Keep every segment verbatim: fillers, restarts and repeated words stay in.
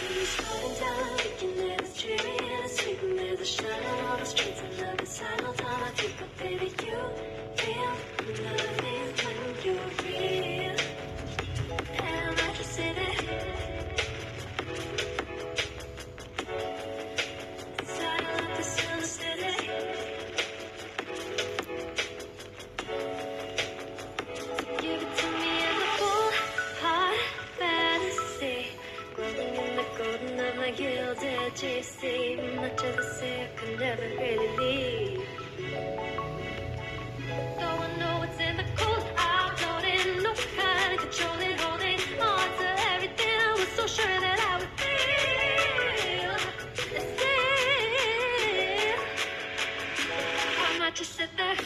gilded G C, much of the sea I could never really leave. Though I know it's in the cold, I'm floating, no kind of controlling, holding on to everything I was so sure that I would feel. And still, I might just sit there.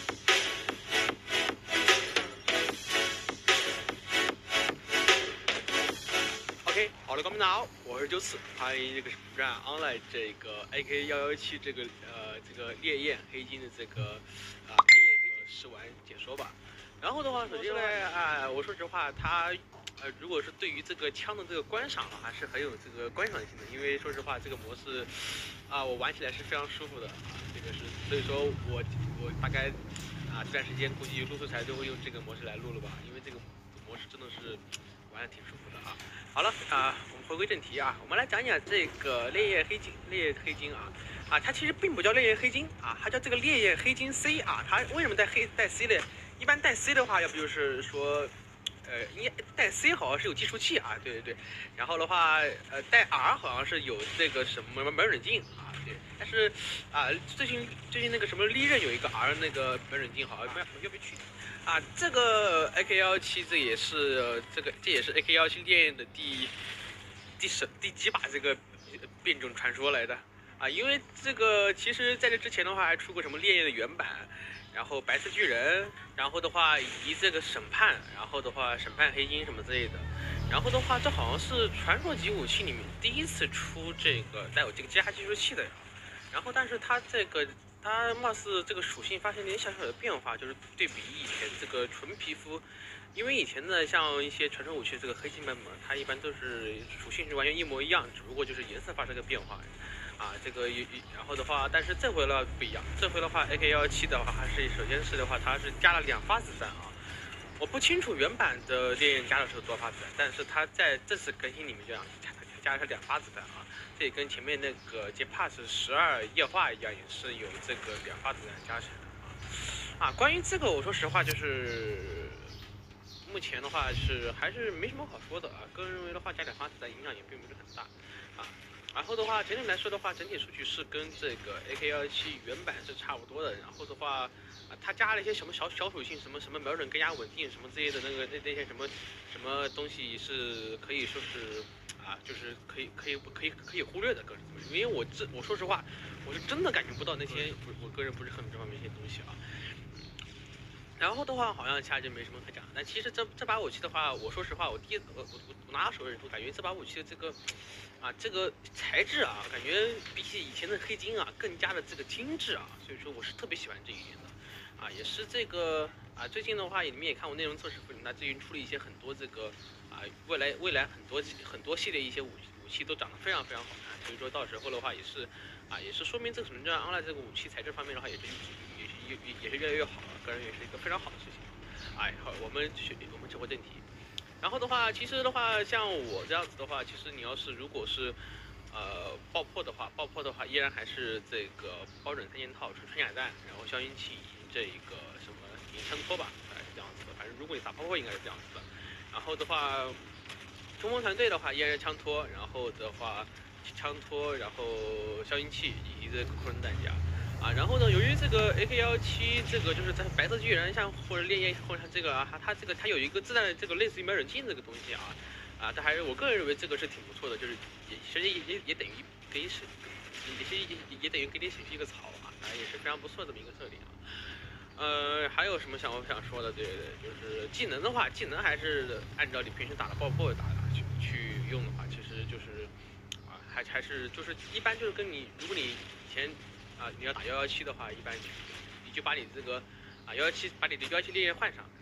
OK， 好了，各位大家好，我是九四，欢迎这个什么站 online 这个 A K 幺幺七这个呃这个烈焰黑金的这个啊、呃、烈焰黑金试玩解说吧。然后的话，首先呢啊、呃，我说实话，它呃如果是对于这个枪的这个观赏还是很有这个观赏性的，因为说实话，这个模式啊、呃、我玩起来是非常舒服的啊，这个是所以说我我大概啊这段时间估计录素材都会用这个模式来录了吧，因为这个模式真的是玩的挺舒服的啊。好了啊、呃，我们回归正题啊，我们来讲讲这个烈焰黑金，烈焰黑金啊啊，它其实并不叫烈焰黑金啊，它叫这个烈焰黑金 C 啊，它为什么带黑带 C 呢？一般带 C 的话，要不就是说，呃，应该带 C 好像是有计数器啊，对对对，然后的话，呃，带 R 好像是有这个什么门准镜啊，对，但是啊，最近最近那个什么利刃有一个 R 那个门准镜，好像要要不去。啊，这个 A K 幺七这也是这个这也是 A K 幺七烈焰的第第什第几把这个变种传说来的啊？因为这个其实在这之前的话还出过什么烈焰的原版，然后白色巨人，然后的话以及这个审判，然后的话审判黑金什么之类的，然后的话这好像是传说级武器里面第一次出这个带有这个加计数器的，然后但是它这个。它貌似这个属性发生了点小小的变化，就是对比以前这个纯皮肤，因为以前呢，像一些传说武器这个黑金版本，它一般都是属性是完全一模一样，只不过就是颜色发生个变化，啊，这个然后的话，但是这回呢不一样，这回的话 A K 幺七的话，还是首先是的话，它是加了两发子弹啊，我不清楚原版的烈焰加的是多发子弹，但是它在这次更新里面这样加了两发子弹啊。这也跟前面那个杰帕斯十二液化一样，也是有这个两发子弹加成的啊。啊，关于这个，我说实话，就是目前的话是还是没什么好说的啊。个人认为的话，加两发子弹影响也并不是很大啊。然后的话，整体来说的话，整体数据是跟这个 A K 幺七原版是差不多的。然后的话，啊，它加了一些什么小小属性，什么什么瞄准更加稳定，什么之类的那个那那些什么什么东西是可以说是。啊，就是可以可以可以可以忽略的，个人因为我这我说实话，我是真的感觉不到那些我我个人不是很这方面一些东西啊。然后的话，好像其他就没什么可讲。但其实这这把武器的话，我说实话，我第一我我我拿到手的时候，感觉这把武器的这个啊这个材质啊，感觉比起以前的黑金啊更加的这个精致啊，所以说我是特别喜欢这一点的。啊，也是这个啊，最近的话，你们也看过内容测试服，那最近出了一些很多这个啊，未来未来很多很多系列一些武武器都长得非常非常好看，所以说到时候的话也是啊，也是说明这个什么叫 online 这个武器材质方面的话，也是也是也也是越来越好了，个人也是一个非常好的事情。哎，好，我们去我们切回正题。然后的话，其实的话，像我这样子的话，其实你要是如果是呃爆破的话，爆破的话依然还是这个包准三件套、穿甲弹，然后消音器。这一个什么引枪托吧，大概是这样子的。反正如果你打爆破，应该是这样子的。然后的话，冲锋团队的话依然是枪托，然后的话枪托，然后消音器以及这个库存弹夹啊。然后呢，由于这个 A K 幺七这个就是在白色巨人像或者烈焰或者这个啊，它它这个它有一个自带的这个类似于瞄准镜这个东西啊啊，但还是我个人认为这个是挺不错的，就是也其实也也也等于给省，也是也也等于给你省去一个草啊，啊也是非常不错这么一个特点啊。呃，还有什么想我想说的？对对对，就是技能的话，技能还是按照你平时打的爆破打去去用的话，其实就是啊，还还是就是一般就是跟你，如果你以前啊你要打幺幺七的话，一般你就把你这个啊幺幺七把你的幺幺七烈焰换上，然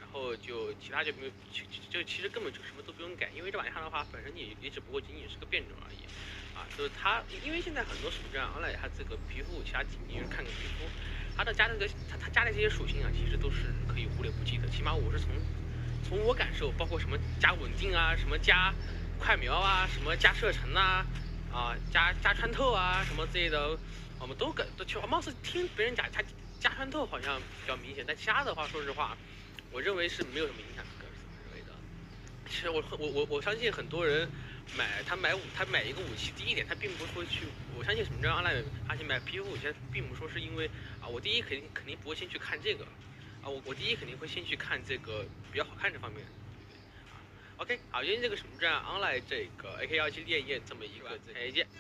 后就其他就没有，就就其实根本就什么都不用改，因为这玩意儿的话本身也也只不过仅仅是个变种而已，啊，就是它，因为现在很多什么这样 online 它这个皮肤其他仅仅是看个皮肤，它的加这个它它加的这些属性啊，其实都是可以忽略不计的，起码我是从从我感受，包括什么加稳定啊，什么加快描啊，什么加射程啊，啊加加穿透啊，什么之类的，我们都感都去，貌似听别人讲它加穿透好像比较明显，但其他的话，说实话，我认为是没有什么影响，个人认为的。其实我我我我相信很多人买他买武他买一个武器，第一点他并不会去，我相信什么叫 online， 而且买 P V 五其实并不说是因为啊，我第一肯定肯定不会先去看这个，啊我我第一肯定会先去看这个比较好看这方面。OK， 好，今天这个什么站 online 这个 A K 一七烈焰这么一个推荐。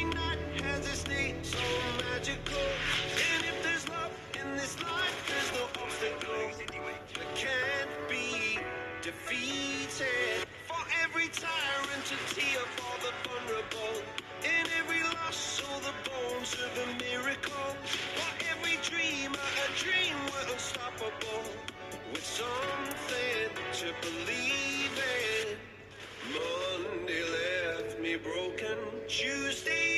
With something to believe in. Monday left me broken. Tuesday